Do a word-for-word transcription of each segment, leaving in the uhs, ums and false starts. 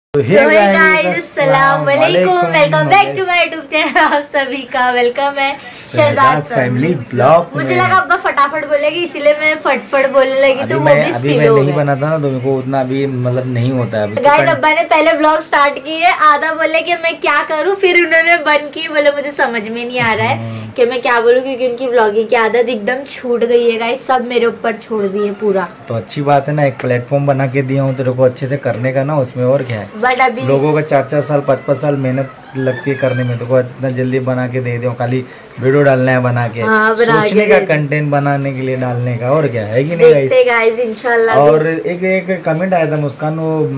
अस्सलाम वालेकुम, welcome back to my YouTube channel. आप सभी का वेलकम है शहजाद फैमिली ब्लॉग। मुझे लगा अब्बा फटाफट बोलेगी इसीलिए मैं फटफट बोलने लगी, तो वो भी अभी मैं नहीं बना था ना, तो मेरे को उतना अभी मतलब नहीं होता है। गाइस अब्बा ने पहले ब्लॉग स्टार्ट किए, आधा बोले कि मैं क्या करूं, फिर उन्होंने बंद की, बोले मुझे समझ में नहीं आ रहा है कि मैं क्या बोलूं, क्योंकि उनकी ब्लॉगिंग की आदत एकदम छूट गई है गाइस, सब मेरे ऊपर छोड़ दिए पूरा। तो अच्छी बात है ना, एक प्लेटफॉर्म बना के दिया हूँ तेरे को अच्छे से करने का ना, उसमें और क्या है। बट अभी लोगों का चार चार साल पाँच पाँच साल मेहनत लगती है करने में, तो को इतना जल्दी बना के दे दो, खाली वीडियो डालना है बना के, हाँ, बना सोचने के का कंटेंट बनाने के लिए डालने का, और क्या है कि नहीं गाइस। गाइस इंशाल्लाह। और एक एक कमेंट आया था मुस्कान,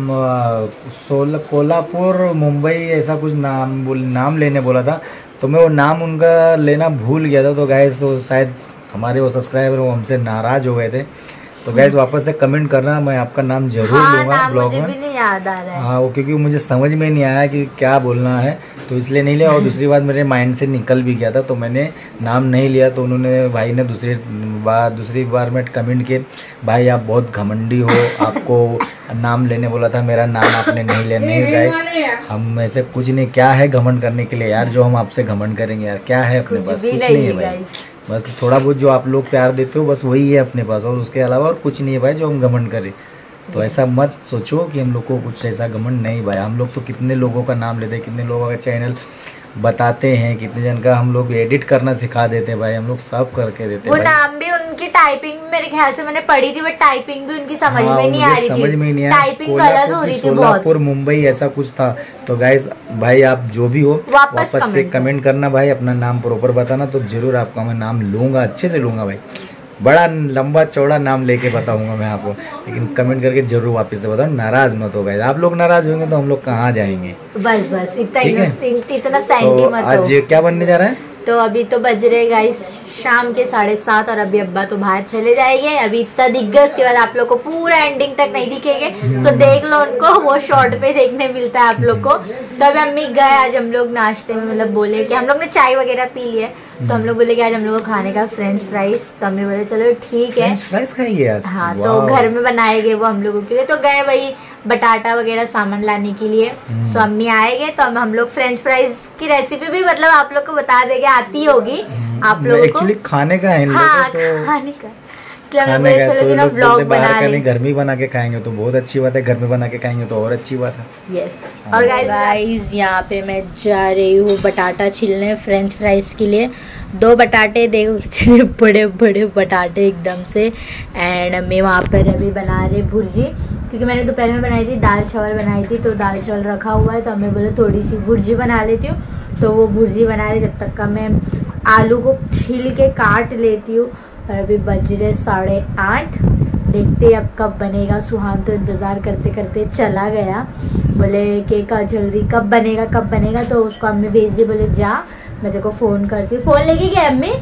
वो सोल कोल्हापुर मुंबई ऐसा कुछ नाम बोल नाम लेने बोला था, तो मैं वो नाम उनका लेना भूल गया था। तो गाइस वो शायद हमारे वो सब्सक्राइबर वो हमसे नाराज हो गए थे, तो गाइस वापस से कमेंट करना, मैं आपका नाम जरूर हाँ, लूंगा ब्लॉग में। मुझे भी नहीं याद आ रहा है। हाँ, वो क्योंकि मुझे समझ में नहीं आया कि क्या बोलना है, तो इसलिए नहीं लिया। और दूसरी बात मेरे माइंड से निकल भी गया था, तो मैंने नाम नहीं लिया। तो उन्होंने भाई ने दूसरी बार दूसरी बार में कमेंट किए, भाई आप बहुत घमंडी हो, आपको नाम लेने बोला था, मेरा नाम आपने नहीं लिया। नहीं गाइस, हम ऐसे कुछ नहीं, क्या है घमंड करने के लिए यार, जो हम आपसे घमंड करेंगे यार, क्या है अपने पास, कुछ नहीं है भाई। बस थोड़ा बहुत जो आप लोग प्यार देते हो बस वही है अपने पास, और उसके अलावा और कुछ नहीं है भाई जो हम घमंड करें। तो ऐसा मत सोचो कि हम लोग को कुछ ऐसा घमंड नहीं भाई। हम लोग तो कितने लोगों का नाम लेते हैं, कितने लोगों का चैनल बताते हैं, कितने जन का हम लोग एडिट करना सिखा देते हैं भाई, हम लोग सब करके देते हैं। वो नाम भी उनकी टाइपिंग मेरे ख्याल से मैंने पढ़ी थी, बट टाइपिंग भी उनकी समझ हाँ, में नहीं आ रही थी, समझ में नहीं आया, टाइपिंग गलत हो रही थी बहुत। सोलापुर मुंबई ऐसा कुछ था। तो गाइस भाई आप जो भी हो वापस, वापस से कमेंट करना भाई, अपना नाम प्रॉपर बताना, तो जरूर आपका मैं नाम लूंगा, अच्छे से लूंगा भाई, बड़ा लंबा चौड़ा नाम लेके बताऊंगा मैं आपको, लेकिन कमेंट करके जरूर वापस से बताओ, नाराज मत हो गाइस। आप लोग नाराज होंगे तो हम लोग कहाँ जाएंगे। बस बस इतना इतना सैंटी मत हो। आज क्या बनने जा रहा है? तो अभी तो बज रहे गाइस शाम के साढ़े सात, और अभी अब्बा तो बाहर चले जाएंगे। अभी इतना दिख गया, उसके बाद आप लोग को पूरा एंडिंग तक नहीं दिखेंगे, तो देख लो उनको, वो शॉर्ट पे देखने मिलता है आप लोग को। तो अभी अम्मी गए, आज हम लोग नाश्ते में मतलब बोले कि हम लोग ने चाय वगैरह पी ली है, तो हम लोग बोले कि आज हम लोग को खाने का फ्रेंच फ्राइज, तो अम्मी बोले चलो ठीक है फ्रेंच फ्राइज खाइए आज। हाँ, तो घर में बनाए गए वो हम लोगों के लिए, तो गए वही बटाटा वगैरह सामान लाने के लिए। सो अम्मी आएंगे तो हम हम लोग फ्रेंच फ्राइज की रेसिपी भी मतलब आप लोग को बता देंगे, आती होगी आप लोगों को। एक्चुअली खाने का है, हाँ, तो खाने का, इसलिए हम बोले चलो कि ना व्लॉग बना लें। घर में बना के खाएंगे तो बहुत अच्छी बात है, घर में बना के खाएंगे तो और अच्छी बात है। यस। और गाइस यहाँ पे मैं जा रही हूँ बटाटा छीलने फ्रेंच फ्राइज के लिए। दो बटाटे देखो कितने बड़े बड़े बटाटे एकदम से। एंड मैं वहाँ पर अभी बना रही भुर्जी, क्योंकि मैंने दोपहर में बनाई थी दाल चावल बनाई थी, तो दाल चावल रखा हुआ है, तो हमें बोले थोड़ी सी भुर्जी बना लेती हूँ, तो वो भुर्जी बना रही। जब तक का मैं आलू को छील के काट लेती हूँ। और अभी बज रहे साढ़े आठ, देखते अब कब बनेगा। सुहान तो इंतज़ार करते करते चला गया, बोले कि का जल्दी कब बनेगा कब बनेगा, तो उसको अम्मी भेज दी, बोले जा मैं तेरे को फ़ोन करती हूँ। फ़ोन लेके गए अम्मी?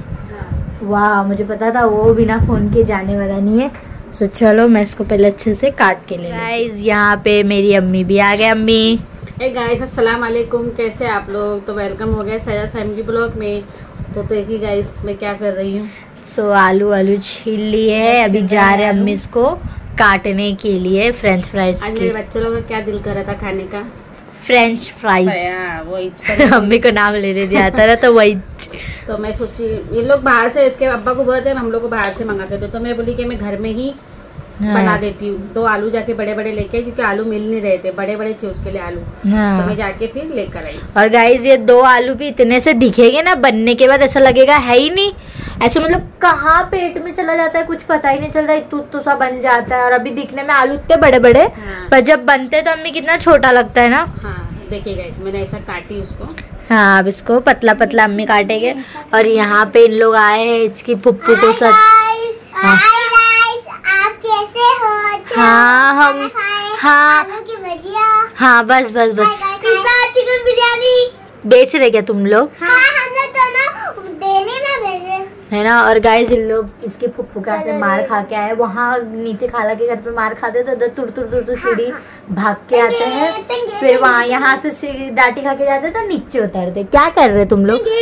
वाह, मुझे पता था वो बिना फ़ोन के जाने वाला नहीं है। तो चलो मैं इसको पहले अच्छे से काट के ले। गाइस यहाँ पे मेरी अम्मी भी आ गए। अम्मी ए गाइस अस्सलाम वालेकुम, कैसे आप लोग? तो वेलकम हो गया शहजाद फैमिली ब्लॉग में। तो देखिए गाइस मैं क्या कर रही हूँ। सो so, आलू आलू छील लिए है, अभी जा रहे हैं अम्मी इसको काटने के लिए फ्रेंच फ्राइज। आज मेरे बच्चे लोगों का क्या दिल कर रहा था खाने का? French fries. वही अम्मी को नाम लेने दिया था ना, तो वही। तो मैं सोची ये लोग बाहर से, इसके अब्बा को बोलते हैं हम लोग को बाहर से मंगा के दो, तो मैं बोली कि मैं घर में ही हाँ। बना देती हूँ। दो आलू जाके बड़े बड़े लेके, क्योंकि आलू मिल नहीं रहे थे, बड़े बड़े थे उसके लिए आलू, हाँ। तो मैं जाके फिर लेकर आई। और गाइस ये दो आलू भी इतने से दिखेंगे ना, बनने के बाद ऐसा लगेगा है ही नहीं, ऐसे मतलब कहाँ पेट में चला जाता है कुछ पता ही नहीं चलता, इतना सा बन जाता है। और अभी दिखने में आलू इतने बड़े बड़े, हाँ। पर जब बनते तो अम्मी कितना छोटा लगता है ना। हाँ देखिए गाइस मैंने ऐसा काटी उसको। हाँ, अब इसको पतला पतला अम्मी काटेंगे। और यहाँ पे इन लोग आए हैं इसकी फुप्पू को सब। हाँ, आप कैसे हो? हाँ हम हाँ हाँ बस बस बस चिकन बिरयानी बेच रहे क्या तुम लोग? हाँ, हम लोग दोनों डेली में भेजे है ना। और गाइस इन लोग इसके फुफ्फू का से मार खा के आए, वहाँ नीचे खाला के घर पे मार खाते तो उधर तुर तुर तुर तुर सीढ़ी भाग के आते हैं, फिर वहाँ यहाँ से डांटी खा के जाते तो नीचे उतरते। क्या कर रहे तुम लोग?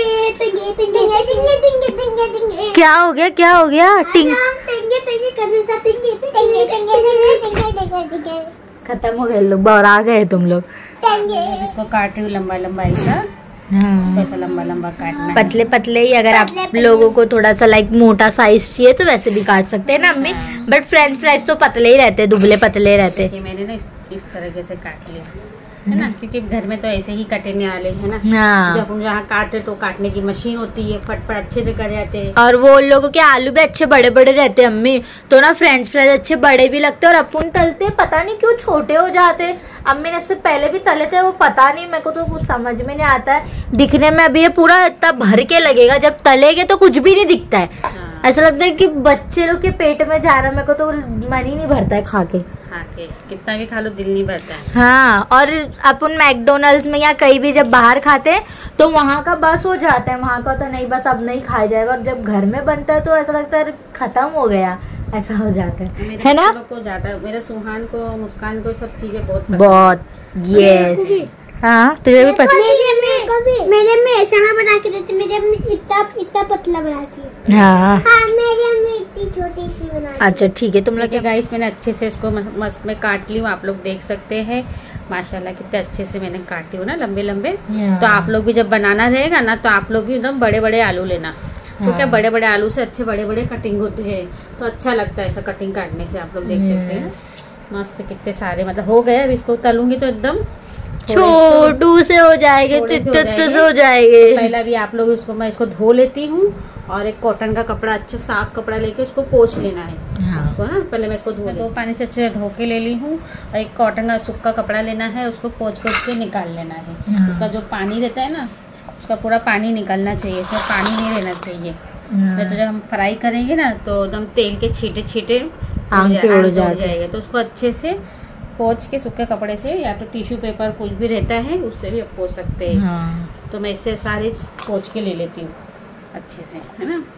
क्या हो गया क्या हो गया? टिंग खत्म हो गए लोग, बौरा गए तुम लोग। अब इसको काट रही हूँ लंबा लंबा ऐसा, हाँ कैसा लंबा लंबा काटना है। पतले पतले ही, अगर आप लोगों को थोड़ा सा लाइक मोटा साइज चाहिए तो वैसे भी काट सकते हैं ना अम्मी। हाँ। बट फ्रेंच फ्राइज तो पतले ही रहते हैं, दुबले पतले रहते कि मैंने ना इस, इस तरीके से काट लिया है ना, क्योंकि घर में तो ऐसे ही कटने वाले है ना। हाँ। जब हम जहाँ काटते तो काटने की मशीन होती है, फटफट अच्छे से कट जाते हैं। और वो लोगों के आलू भी अच्छे बड़े बड़े रहते हैं अम्मी, तो ना फ्रेंच फ्राइज अच्छे बड़े भी लगते हैं। और अपन तलते हैं पता नहीं क्यों छोटे हो जाते हैं। अम्मी ने इससे पहले भी तले थे, वो पता नहीं, मेरे को तो कुछ समझ में नहीं आता है। दिखने में अभी ये पूरा इतना भर के लगेगा, जब तलेगे तो कुछ भी नहीं दिखता है। हाँ। ऐसा लगता है कि बच्चे लोग के पेट में जा रहा है। मेरे को तो मन ही नहीं भरता है खा के। खा के कितना भी खा लो दिल नहीं भरता है। हाँ, और अपन मैकडोनल्ड्स में या कहीं भी जब बाहर खाते हैं तो वहाँ का बस हो जाता है, वहाँ का तो नहीं, बस अब नहीं खाया जाएगा। और जब घर में बनता है तो ऐसा लगता है खत्म हो गया, ऐसा हो जाता है, मेरे है ना। बच्चों को ज्यादा, मेरे सुहान को, मुस्कान को सब चीजें बहुत पसंद बहुत, यस। हाँ तुझे भी पसंद। मेरे में ऐसा ना बना के देते, मेरे में इतना इतना पतला बनाती है। हाँ हाँ मेरे में इतनी छोटी सी बनाती है। अच्छा ठीक है, तुम लोग है। गाइस मैंने अच्छे से इसको म- मस्त में काट ली हूँ, आप लोग देख सकते हैं माशाल्लाह कितने अच्छे से मैंने काटी हूँ ना, लंबे लंबे। हाँ। तो आप लोग भी जब बनाना रहेगा ना तो आप लोग भी एकदम बड़े बड़े आलू लेना, तो क्या बड़े बड़े आलू से अच्छे बड़े बड़े कटिंग होते हैं, तो अच्छा लगता है ऐसा कटिंग काटने से। आप लोग देख सकते हैं मस्त कितने सारे मतलब हो गए। अब इसको तलूंगी तो एकदम छोटू से हो जाएंगे, थोड़े से हो तित से जाएंगे। हो जाएंगे। पहला भी आप लोग उसको, मैं इसको धो लेती हूँ और एक कॉटन का कपड़ा, अच्छा साफ कपड़ा लेके उसको पोंछ लेना है। हाँ। उसको ना पहले मैं इसको धो दो पानी से अच्छे से धो के ले ली हूँ, और एक कॉटन का सूखा कपड़ा लेना है, उसको पोंछ पोंछ के निकाल लेना है। हाँ। उसका जो पानी रहता है ना, उसका पूरा पानी निकलना चाहिए, इसमें पानी नहीं रहना चाहिए। नहीं तो जब हम फ्राई करेंगे ना तो एकदम तेल के छींटे छींटे आंख पे उड़ जाते जाएगा। तो उसको अच्छे से पोंछ के सूखे कपड़े से या तो टिश्यू पेपर कुछ भी रहता है उससे भी आप पोंछ सकते हैं। हाँ। तो मैं इससे सारे पोंछ के ले लेती हूँ अच्छे से, है ना।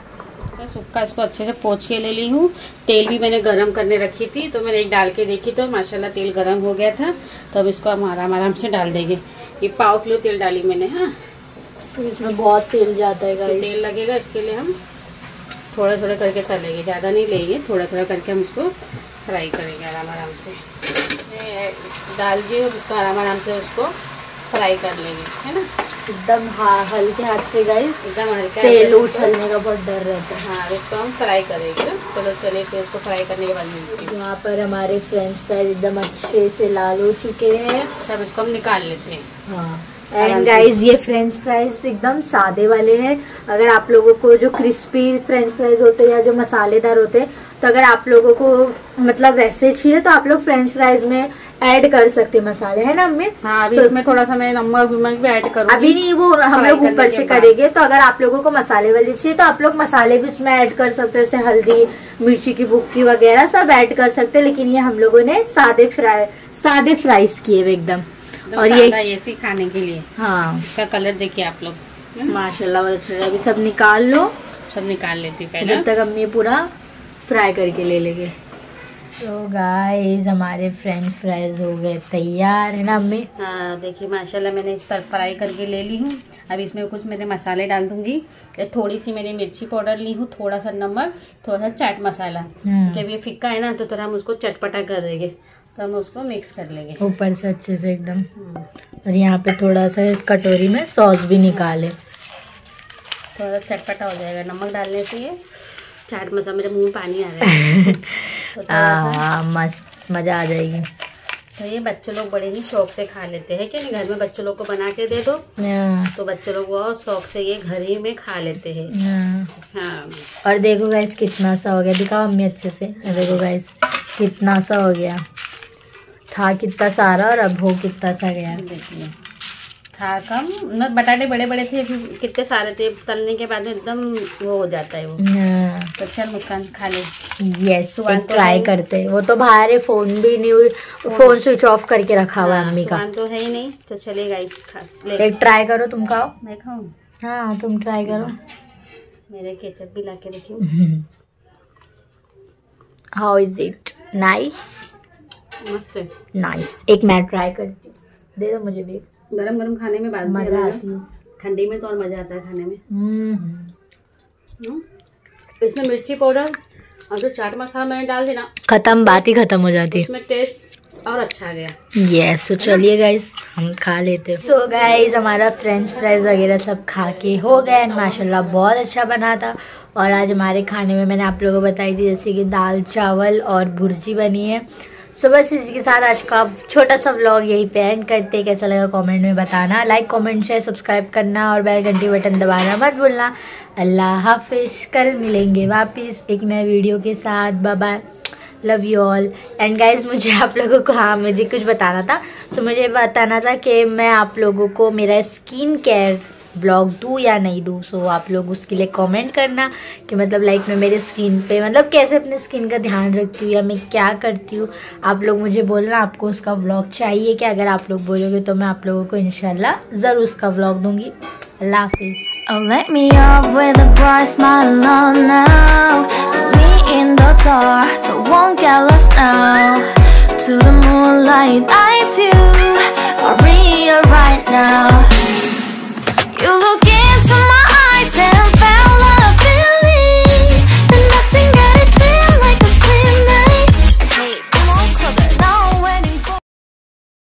तो सूखा इसको अच्छे से पोंछ के ले ली हूँ। तेल भी मैंने गरम करने रखी थी, तो मैंने एक डाल के देखी तो माशाल्लाह तेल गरम हो गया था। तो अब इसको हम आराम आराम से डाल देंगे। ये पाव किलो तेल डाली मैंने। हाँ, इसमें बहुत तेल जाता है इसमें तेल लगेगा, इसके लिए हम थोड़ा थोड़ा करके तलेंगे, ज़्यादा नहीं लेंगे, थोड़ा थोड़ा करके हम इसको फ्राई करेंगे आराम आराम से। मैं डाल दी हूँ, इसको आराम आराम से उसको फ्राई कर लेंगे, है ना। एकदम हाँ हल्के हाथ से गाइस, एकदम हल्का तेल उछलने का बहुत डर रहता है। हाँ, इसको हम फ्राई करेंगे ना। चलो चलिए फिर इसको फ्राई करने के बाद मिलती हूँ। यहाँ पर हमारे फ्रेंच फ्राइज एकदम अच्छे से लाल हो चुके हैं। सब इसको हम निकाल लेते हैं। हाँ, एंड गाइस ये फ्रेंच फ्राइज एकदम सादे वाले हैं। अगर आप लोगों को जो क्रिस्पी फ्रेंच फ्राइज होते हैं या जो मसालेदार होते हैं, तो अगर आप लोगों को मतलब वैसे चाहिए तो आप लोग फ्रेंच फ्राइज में ऐड कर सकते हैं मसाले, है ना अम्मी। हाँ, अभी तो इसमें थोड़ा सा मैं नमक विमक भी ऐड करूँगी। अभी नहीं, वो हम लोग ऊपर से करेंगे। तो अगर आप लोगों को मसाले वाले चाहिए तो आप लोग मसाले भी उसमें ऐड कर सकते हो, जैसे हल्दी, मिर्ची की भुक्की वगैरह सब ऐड कर सकते हैं। लेकिन ये हम लोगों ने सादे फ्राई सादे फ्राइज किए हुए एकदम। और और ये ये ऐसे खाने के लिए। हाँ, इसका कलर देखिए आप लोग, माशाल्लाह बहुत अच्छा। अभी सब निकाल लो, सब निकाल लेती हूँ पहले। जब तक अम्मी पूरा फ्राई करके ले लेंगे। तो गाइस हमारे फ्रेंच फ्राइज हो गए तैयार, है ना अम्मी। हाँ देखिए माशाल्लाह मैंने इस पर फ्राई करके ले ली हूँ। अब इसमें कुछ मैंने मसाले डाल दूंगी। थोड़ी सी मैंने मिर्ची पाउडर ली हूँ, थोड़ा सा नमक, थोड़ा सा चाट मसाला। क्योंकि ये फिक्का है ना तो थोड़ा हम उसको चटपटा कर देंगे, तो हम उसको मिक्स कर लेंगे ऊपर से अच्छे से एकदम। और यहाँ पे थोड़ा सा कटोरी में सॉस भी निकाले, थोड़ा सा चटपटा हो जाएगा नमक डालने से। ये चाट मसाला, मेरे मुंह में पानी आ रहा है। तो थोड़ा सा मस्त मजा आ जाएगी। तो ये बच्चे लोग बड़े ही शौक से खा लेते हैं, क्या नहीं। घर में बच्चों लोग को बना के दे दो तो बच्चे लोग बहुत शौक से ये घर ही में खा लेते हैं। हाँ, और देखो गाइस कितना सा हो गया, दिखाओ अम्मी अच्छे से। देखो गाइस कितना सा हो गया, था कितना सारा और अब हो कितना सा गया। देखिए था कम न, बटाटे बड़े बड़े थे, फिर कितने सारे थे, तलने के बाद एकदम वो हो जाता है वो। तो चल मुस्कान खा ले। यस, एक ट्राई करते। वो तो बाहर है, फोन भी नहीं, फोन स्विच ऑफ करके रखा हुआ है अम्मी का। तो है ही नहीं, तो चलेगा इस खा ले। एक ट्राई करो, तुम खाओ। मैं खाऊं? हाँ तुम ट्राई करो। मेरे केचप भी ला के रखी। How is it? नाइस, मस्त है, नाइस। एक मैं ट्राई करती हूँ, दे दो मुझे भी। गरम गरम खाने में बात मजा आती है, ठंडी में तो और मजा आता है खाने में। हम्म, इसमें मिर्ची पाउडर और जो चाट मसाला मैंने डाल दिया ना, खत्म, बात ही खत्म हो जाती है। इसमें टेस्ट और अच्छा गया। यस, तो चलिए गाइज हम खा लेते हैं। सो गाइज हमारा फ्रेंच फ्राइज वगैरह सब खा के हो गया एंड माशाल्लाह बहुत अच्छा बना था। और आज हमारे खाने में मैंने आप लोगों को बताई थी जैसे कि दाल चावल और भुर्जी बनी है। सो बस इसी के साथ आज का छोटा सा व्लॉग यहीं पे एंड करते। कैसा लगा कमेंट में बताना, लाइक कमेंट शेयर सब्सक्राइब करना और बेल घंटी बटन दबाना मत भूलना। अल्लाह हाफिज़, कल मिलेंगे वापस एक नए वीडियो के साथ। Bye bye, love you all. And guys मुझे आप लोगों को, हाँ मुझे कुछ बताना था। सो मुझे बताना था कि मैं आप लोगों को मेरा स्किन केयर ब्लॉग दूँ या नहीं दूँ। सो आप लोग उसके लिए कमेंट करना कि मतलब लाइक मैं मेरे स्किन पे मतलब कैसे अपने स्किन का ध्यान रखती हूँ या मैं क्या करती हूँ। आप लोग मुझे बोलना आपको उसका व्लॉग चाहिए क्या। अगर आप लोग बोलोगे तो मैं आप लोगों को इंशाल्लाह ज़रूर उसका व्लॉग दूँगी। अल्लाह हाफिज़। Oh, let me up with a bright smile on now. Put me in the dark, but won't get lost now. To the moonlight, eyes you, Maria right now. You looking